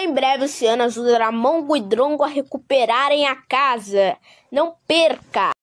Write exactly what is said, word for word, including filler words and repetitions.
Em breve, Ciano ajudará Mongo e Drongo a recuperarem a casa. Não perca!